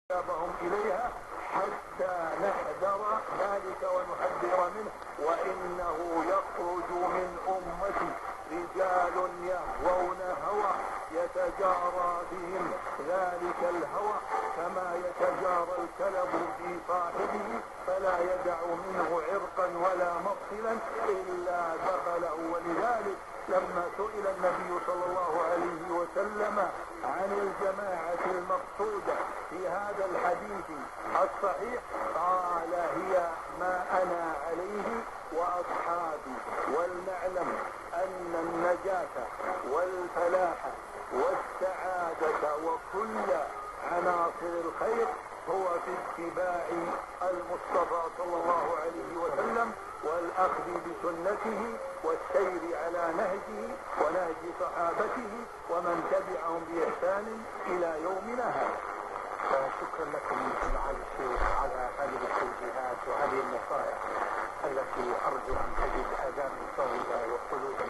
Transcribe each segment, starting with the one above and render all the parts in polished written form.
كتابهم إليها حتى نحذر ذلك ونحذر منه. وإنه يخرج من أمتي رجال يهوون هوى يتجارى بهم ذلك الهوى كما يتجارى الكلب في صاحبه فلا يدع منه عرقا ولا مفصلا إلا دخله. ولذلك لما سئل النبي صلى الله عليه وسلم عن الجماعة المقصودة في هذا الحديث الصحيح قال هي ما أنا عليه وأصحابي. ولنعلم أن النجاة والفلاح والسعادة وكل عناصر الخير هو في اتباع المصطفى صلى الله عليه وسلم والأخذ بسنته والسير على نهجه ونهج صحابته ومن تبعهم بإحسان إلى يومنا هذا. شكرا لكم معالي الشيخ على هذه التوجيهات وهذه النصائح التي أرجو أن تجد آذانا صاغية وقلوبا.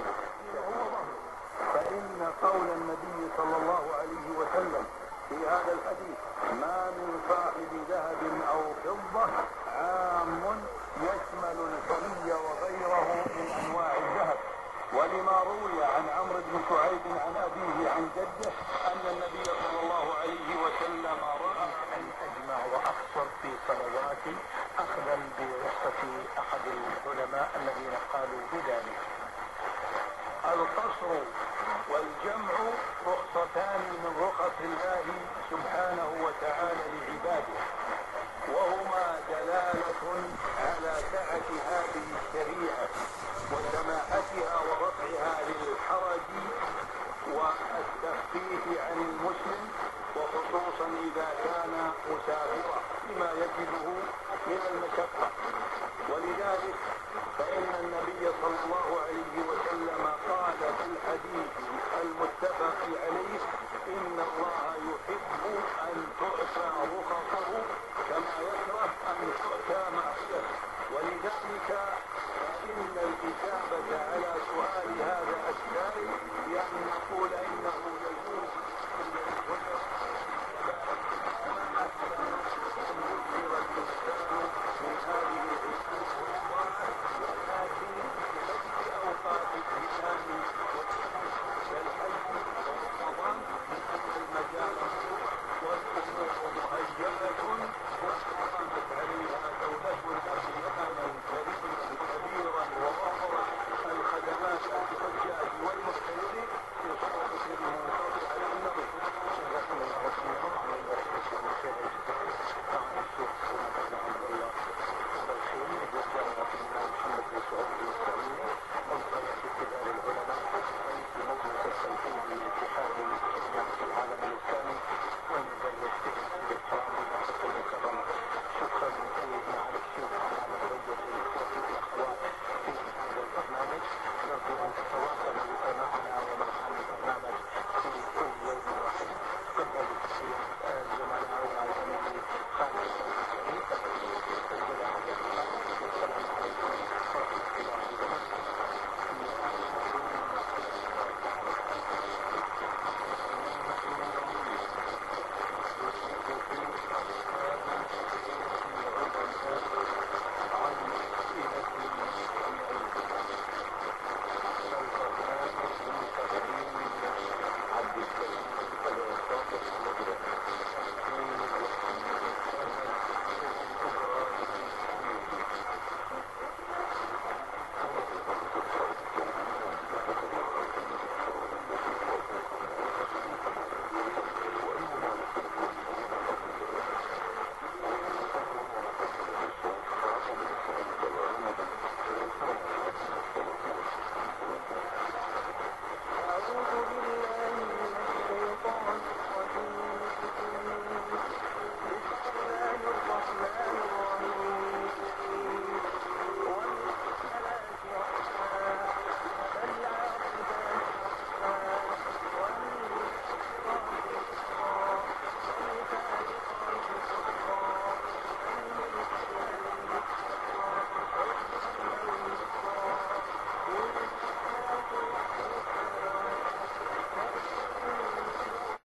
فإن قول النبي صلى الله عليه وسلم في هذا الحديث ما من صاحب ذهب أو فضة عام يشمل الحلي وغيره من أنواع الذهب. ولما روي عن عمرو بن شعيب عن أبيه عن جده أن النبي صلى الله عليه وسلم رأى أن أجمع وأقصر في صلواتي أخذا برخصة أحد العلماء الذين قالوا بذلك. القصر والجمع رخصتان من رخص الله سبحانه وتعالى لعباده، وهما دلالة على سعة هذه الشريعة وسماحتها ورفعها للحرج والتخفيف عن المسلم، وخصوصا إذا كان مسافرا لما يجده من المشقة. ولذلك فإن النبي صلى الله عليه وسلم قال في الحديث المتفق عليه إن الله يحب أن تؤتى رخصه كما يكره أن تؤتى معصيته. ولذلك